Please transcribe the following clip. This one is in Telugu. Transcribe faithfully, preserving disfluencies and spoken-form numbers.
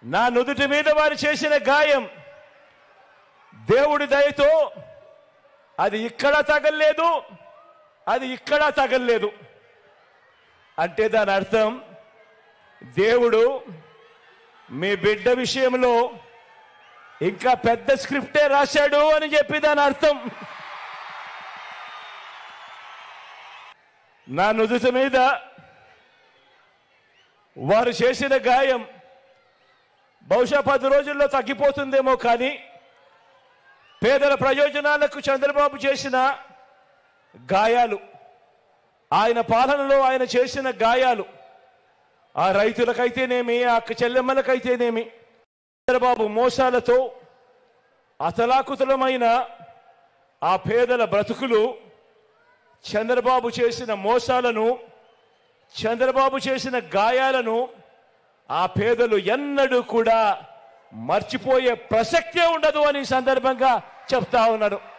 నా నుదుటి మీద వారు చేసిన గాయం దేవుడి దయతో అది ఇక్కడ తగలలేదు, అది ఇక్కడ తగలలేదు. అంటే దాని అర్థం దేవుడు మీ బిడ్డ విషయంలో ఇంకా పెద్ద స్క్రిప్టే రాశాడు అని చెప్పి దాని అర్థం. నా నుదుటి మీద వారు చేసిన గాయం బహుశా పది రోజుల్లో తగ్గిపోతుందేమో, కానీ పేదల ప్రయోజనాలకు చంద్రబాబు చేసిన గాయాలు, ఆయన పాలనలో ఆయన చేసిన గాయాలు, ఆ రైతులకైతేనేమి, ఆ చెల్లెమ్మలకైతేనేమి, చంద్రబాబు మోసాలతో అతలాకుతలమైన ఆ పేదల బ్రతుకులు, చంద్రబాబు చేసిన మోసాలను, చంద్రబాబు చేసిన గాయాలను ఆ పేదలు ఎన్నడూ కూడా మర్చిపోయే ప్రసక్తే ఉండదు అని సందర్భంగా చెప్తా ఉన్నాడు.